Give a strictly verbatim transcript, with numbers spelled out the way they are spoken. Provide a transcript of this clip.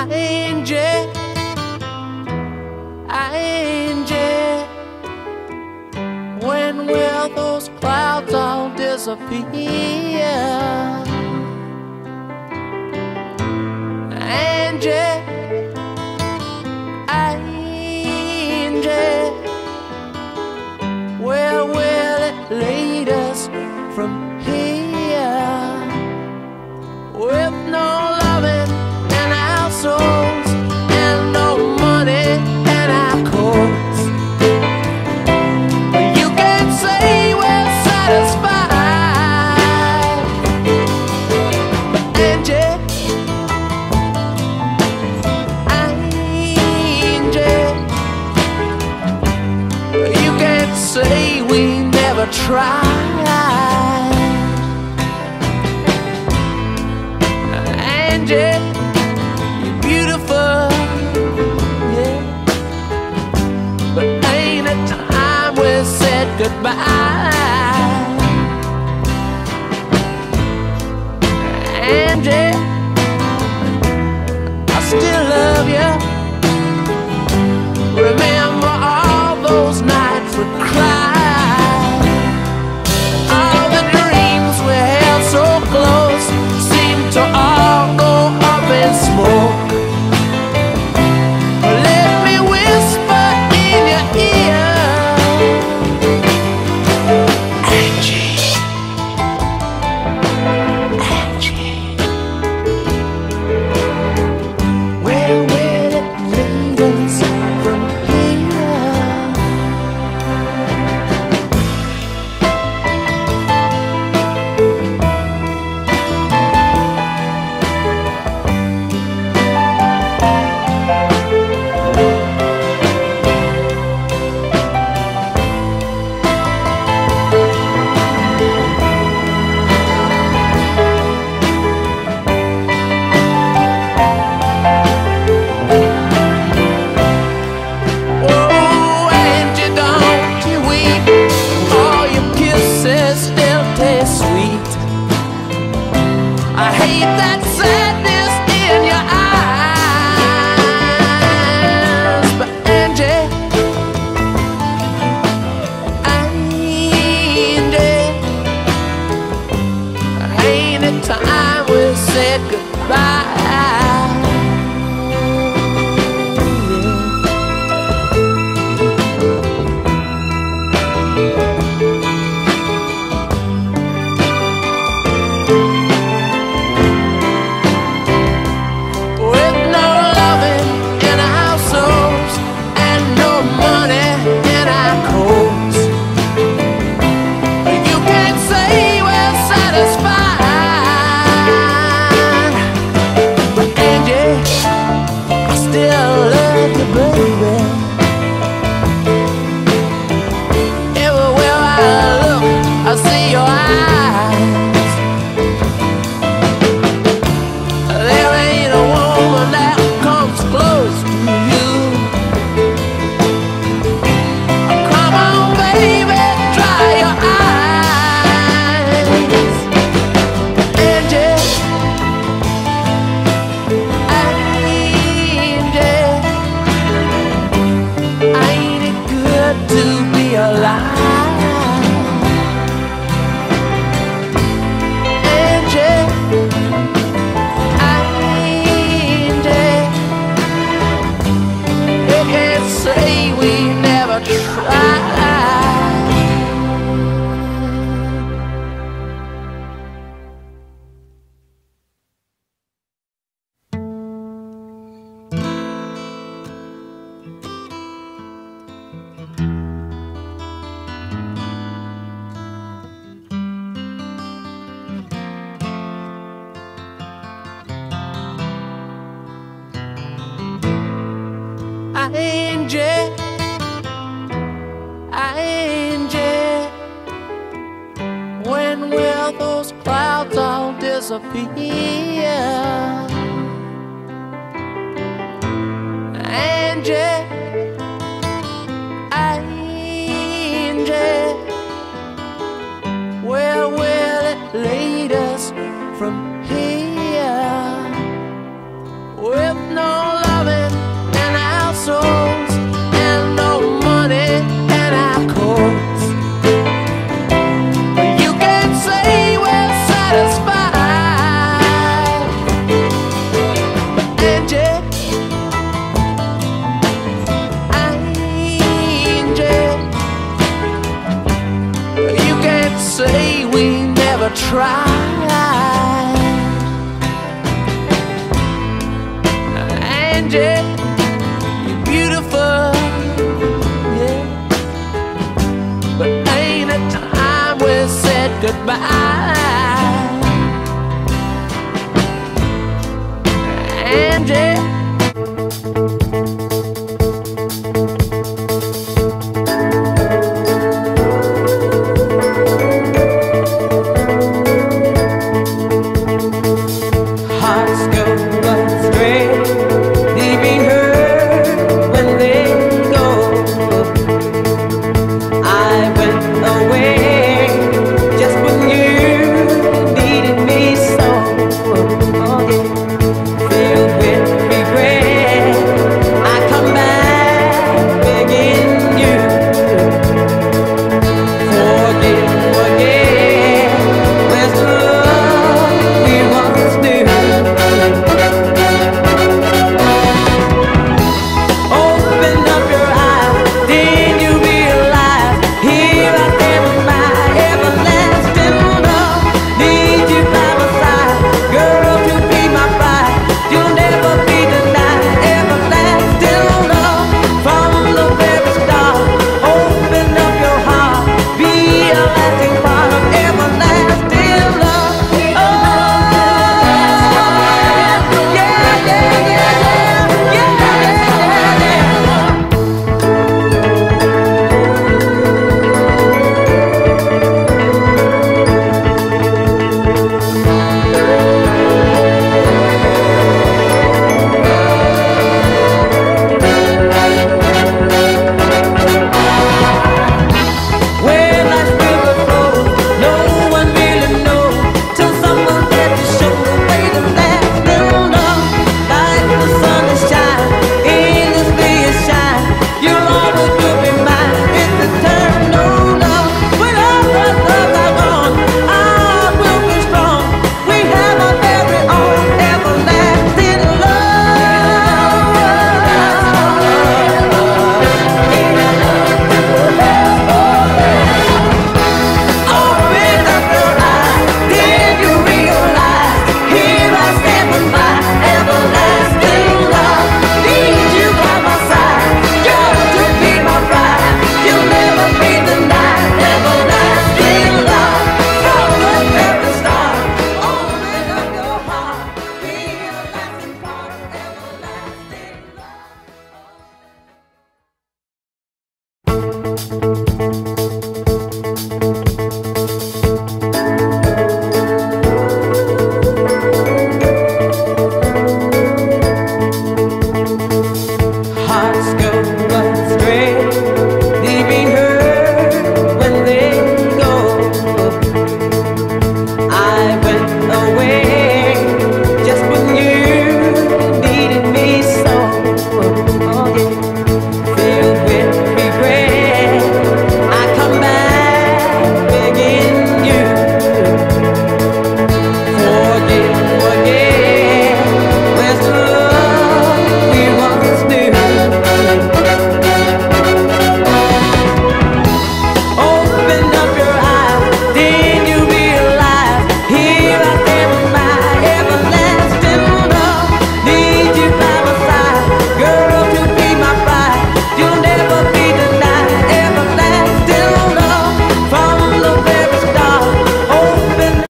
Angie, Angie, when will those clouds all disappear? Angie, Angie, where will it lead us from here? With no loving in our souls and no money in our coats, you can't say we're satisfied. Angie, Angie, you can't say we never tried. Angie, you're beautiful, yeah, but ain't it time we said goodbye? Angie, I still love you. Remember all those nights we cried, all the dreams we held so close seem to all go up in smoke. Let me whisper in your ear, Angie, Angie, where will it lead us from here? Oh, Angie, don't you weep, all your kisses still taste sweet. I hate that sadness in your eyes, but Angie, Angie, ain't it time we said goodbye? With no loving in our souls and no money in our coats, you can't say we're satisfied. But Angie, I still love you, baby. Everywhere I look, I see your eyes. There ain't a woman that comes close to you. Come on, baby, dry your eyes. Angie, Angie, ain't it good to be alive? Angie, Angie, you can't say we never tried. Angie, Angie, when will those clouds all disappear? Angie, Angie, where will it lead us from here?